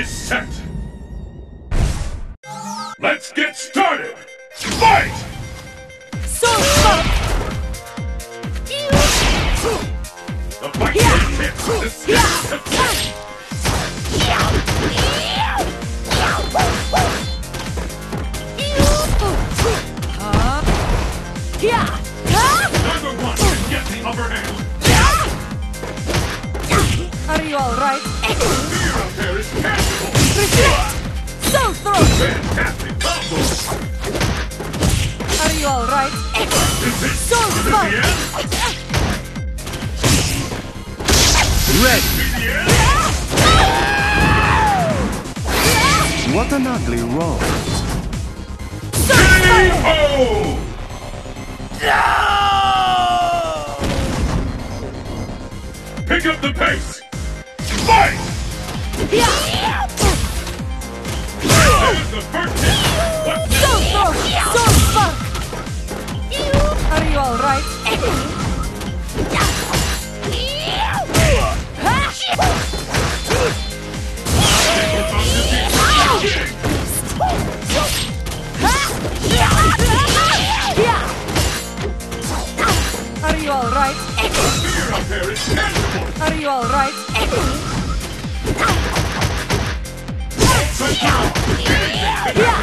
is set. Let's get started. Fight! So fun! The fight is hit. The skills of fight. Neither one can get the upper hand. Are you alright? Fear up there is tangible. Reflect! Soul throw! Fantastic combo. Are you alright? Is it Soul gonna throw! be the end? Ready. Be the end? What an ugly roll. K.O. Pick up the pace! Fight! There's the first hit! What's next? Soul throw! Soul spark! Are you alright? Are you alright? Fear up there is tangible! Are you alright? Anything can